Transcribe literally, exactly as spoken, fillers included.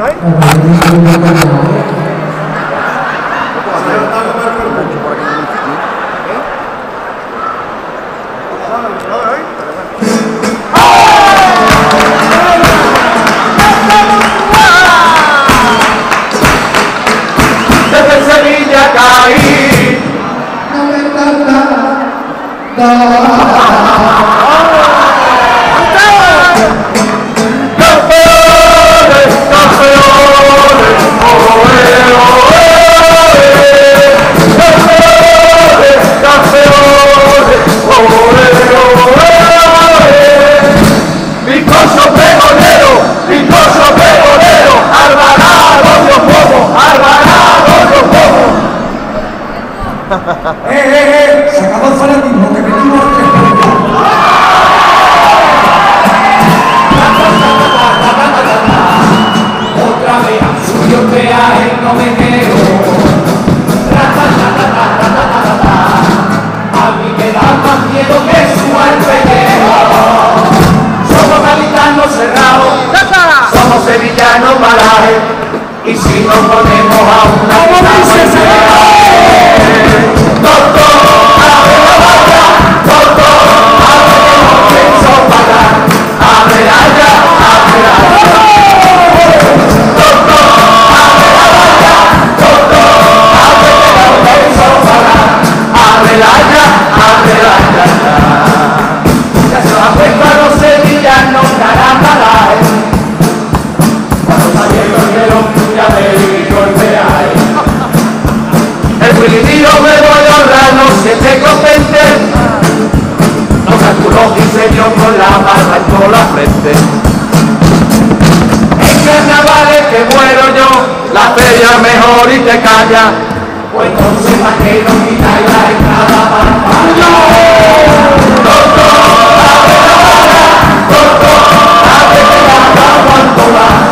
Desde Sevilla caí. No me tarda. Campeones, campeones, oe, oe. Campeones, campeones, oe, oe. Vicoso pregonero, vicoso pregonero, Alvarado los bobos, Alvarado los bobos. ¡Eh, eh, eh! ¡Se acabó el fanatismo! ¡Que venimos a Otra vez subió el peaje, no me quedo. A mí me da más miedo que suba el pellejo. Somos gaditanos cerrados, somos sevillanos parajes. Y si nos ponemos a una doctor, abre la valla, doctor, abre que no pienso pagar. Abre la valla, abre la valla. Doctor, abre la valla, doctor, abre que no pienso pagar. Abre la valla, abre la valla. Ya se va puesto a los sevillanos, caramba, cuando salieron de los ya me dijo el peaje. El Willy yo me voy a ahorrar, no se te contente. No calculó diseño con la barba en toda la frente. En carnavales que muero yo, la feria mejor y te calla. Pues entonces pa' que no quitáis la entrada para el fallo. Doctor, abre la valla, doctor, abre que la aguanto más.